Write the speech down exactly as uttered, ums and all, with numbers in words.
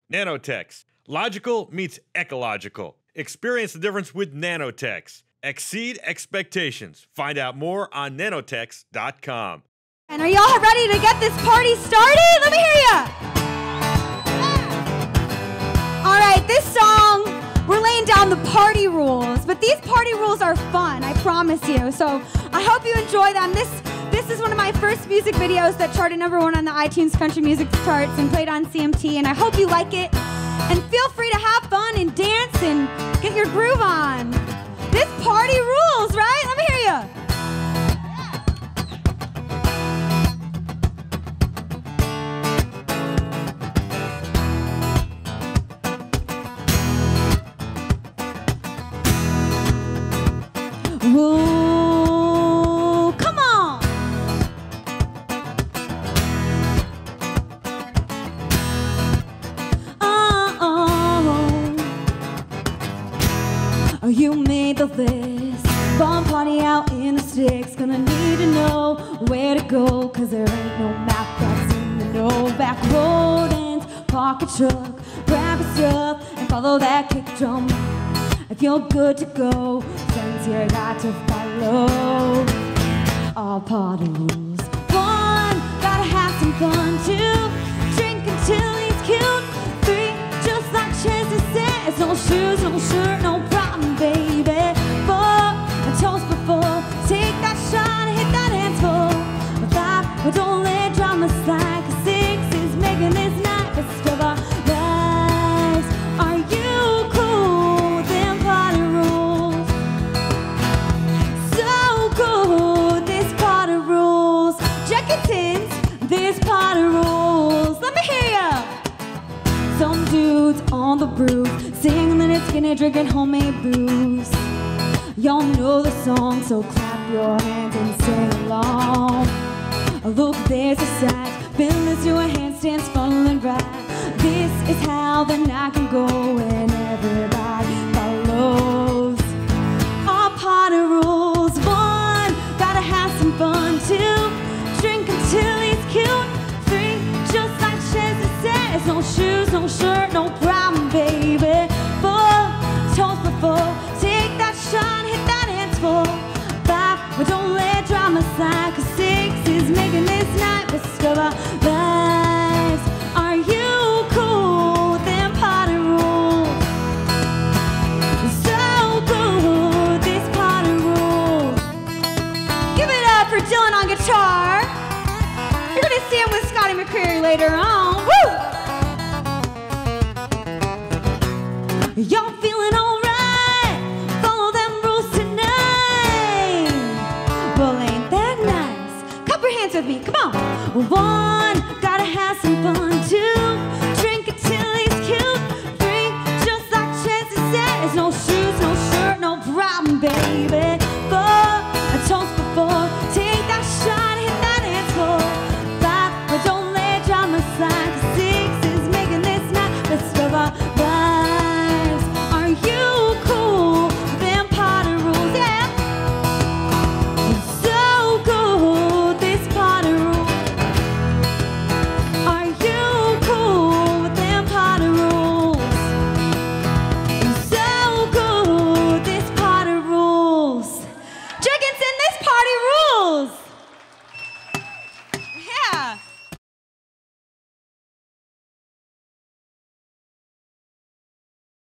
Nanotechs. Logical meets ecological. Experience the difference with Nanotechs. Exceed expectations. Find out more on nanotechs dot com. And are y'all ready to get this party started? Let me hear ya! All right, this song, we're laying down the party rules, but these party rules are fun, I promise you. So I hope you enjoy them. This This is one of my first music videos that charted number one on the iTunes Country Music charts and played on C M T, and I hope you like it. And feel free to have fun and dance and get your groove on. This party rules, right? Let me hear ya. Whoa, come on. Oh, you made the list. Fun party out in the sticks. Gonna need to know where to go, cause there ain't no map that's in the know. Back road ends, park a truck, grab your stuff and follow that kick drum. If you're good to go, friends you got to follow. All party rules. One, gotta have some fun. Two, drink until he's cute. Three, just like Chelsea says, no shoes, no shirt, no problem, baby. Four, a toast before, take that shot and hit that dance floor. Five, well, don't let drama slide, cause six is making this night the best of our lives. Are you cool with them party rules? So cool, these party rules. Check your tins, these party rules. Let me hear ya. Some dudes on the roof, singing and it's skinny, drinking homemade booze. Y'all know the song, so clap your hands and sing along. Look, there's a sight, Phyllis, your handstands falling right. This is how the night can go when everybody follows. All party rules. One, gotta have some fun. Two, drink until he's cute. Three, just like Chelsea says, no shoes, no shirt, no problem, baby. Four, toast before, take that shot, hit that dance floor. Five, well, don't let drama slide, cause six is making this night best of our lives. Are you cool with them party rules? So cool, these party rules. Give it up for Dylan on guitar. You're gonna see him with Scotty McCreery later on. Woo! Y'all